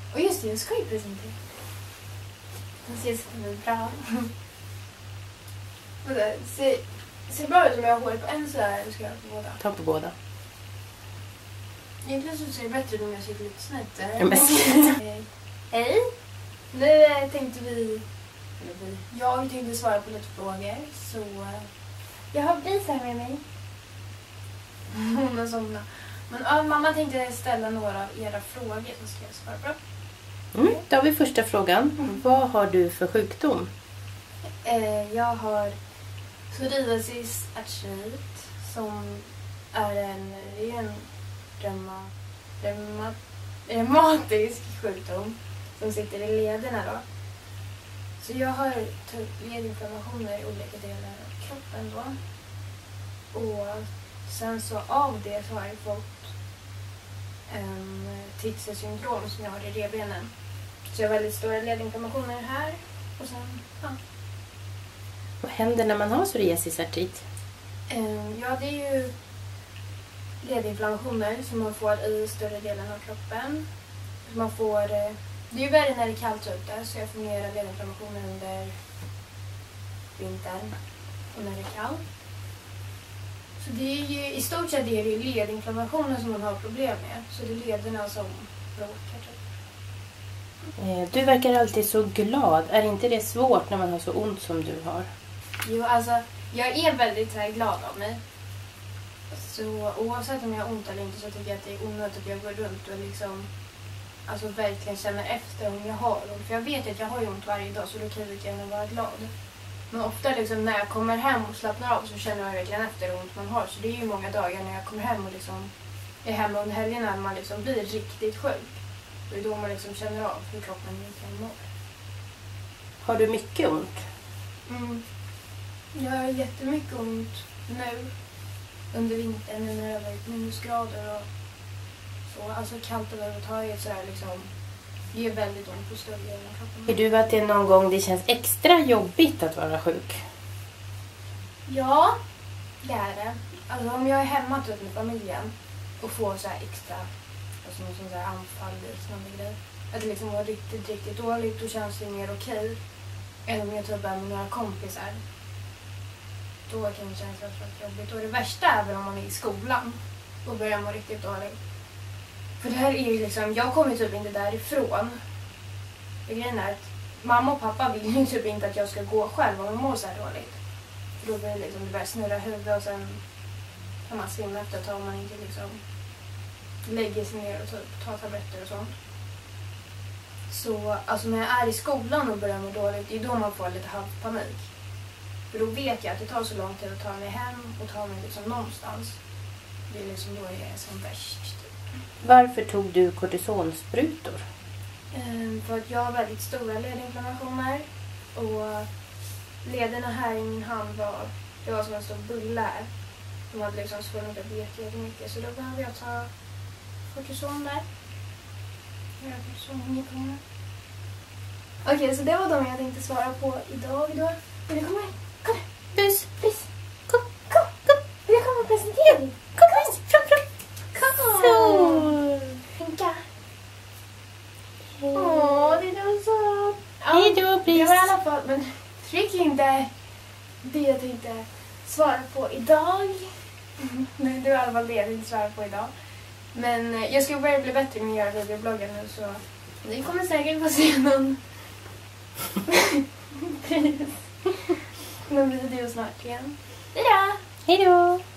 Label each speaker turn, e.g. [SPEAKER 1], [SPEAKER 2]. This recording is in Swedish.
[SPEAKER 1] Och just det, jag ska ju presentera. Den ser så bra. Ser bra ut om jag har håret på en så här, eller ska jag ha på båda?
[SPEAKER 2] Ta på båda.
[SPEAKER 1] Egentligen så ser det bättre om jag sitter lite snett. Hej! Nu tänkte jag tänkte svara på lite frågor. Så jag har Bris här med mig. Hon har somnat. Men mamma tänkte ställa några av era frågor så ska jag svara på.
[SPEAKER 2] Då har vi första frågan. Vad har du för sjukdom?
[SPEAKER 1] Jag har psoriasis artrit som är en reumatisk sjukdom som sitter i lederna då. Så jag har ledinflammationer i olika delar av kroppen då. Och sen så av det så har jag fått Tietze-syndrom som jag har i revbenen. Så jag har väldigt stora ledinflammationer här. Och sen, ja.
[SPEAKER 2] Vad händer när man har psoriasisartrit?
[SPEAKER 1] Ja, det är ju ledinflammationer som man får i större delen av kroppen. Det är ju värre när det är kallt ute, så jag får mera ledinflammationer under vintern och när det är kallt. Så det är ju, i stort sett är det ju ledinflammationer som man har problem med. Så det är lederna som bråkar typ.
[SPEAKER 2] Du verkar alltid så glad. Är inte det svårt när man har så ont som du har?
[SPEAKER 1] Jo, alltså jag är väldigt så här glad av mig. Så oavsett om jag har ont eller inte så tycker jag att det är onödigt att jag går runt och liksom alltså verkligen känner efter om jag har ont. För jag vet att jag har ont varje dag så då kan jag lika gärna vara glad. Men ofta liksom när jag kommer hem och slappnar av så känner jag verkligen efter hur ont man har. Så det är ju många dagar när jag kommer hem och liksom är hemma under helgerna när man liksom blir riktigt sjuk. Det är då man liksom känner av hur kroppen egentligen mår.
[SPEAKER 2] Har du mycket ont?
[SPEAKER 1] Jag har jättemycket ont nu. Under vintern när det har varit minusgrader och så. Alltså kallt överhuvudtaget så är liksom. Det är väldigt ont på större delen av kroppen.
[SPEAKER 2] Är du att det någon gång det känns extra jobbigt att vara sjuk?
[SPEAKER 1] Ja, det är det. Alltså om jag är hemma typ med familjen och får så här extra alltså någon sån där anfall liknande grej. Att det liksom var riktigt, riktigt dåligt och känns det mer okej. Än om jag typ är med några kompisar. Då kan det kännas väldigt jobbigt. Och det värsta är väl om man är i skolan och börjar må riktigt dåligt. För det här är ju liksom, jag kommer typ inte därifrån. För grejen är att mamma och pappa vill ju typ inte att jag ska gå själv om jag mår så här dåligt. För då blir det liksom, det börjar snurra huvudet och sen kan man svimma efter ett tag om man inte liksom lägger sig ner och typ tar tabletter och sånt. Så alltså när jag är i skolan och börjar må dåligt, det är då man får lite halvpanik. För då vet jag att det tar så lång tid att ta mig hem och ta mig liksom någonstans. Det är liksom då jag är som värst.
[SPEAKER 2] Varför tog du kortisonsprutor?
[SPEAKER 1] För att jag har väldigt stora ledinflammationer. Och lederna här i min hand det var som en stor bulle här. De hade liksom svullnat upp jättemycket. Så då behöver jag ta kortison där. Okej, så det var de jag tänkte svara på idag då. Vill du komma här? Kom här.
[SPEAKER 2] Bus.
[SPEAKER 1] Kom. Vill jag komma och presentera dig? Kom. Så. Hinka. Det är så.
[SPEAKER 2] Hej då, Bris.
[SPEAKER 1] Det var i alla fall, men tryck inte det jag tänkte svara på idag. Nej, det var i alla fall det jag tänkte svara på idag. Men jag ska börja bli bättre med att göra videobloggar nu så ni kommer säkert få se någon video snart igen. Hejdå!
[SPEAKER 2] Hej då!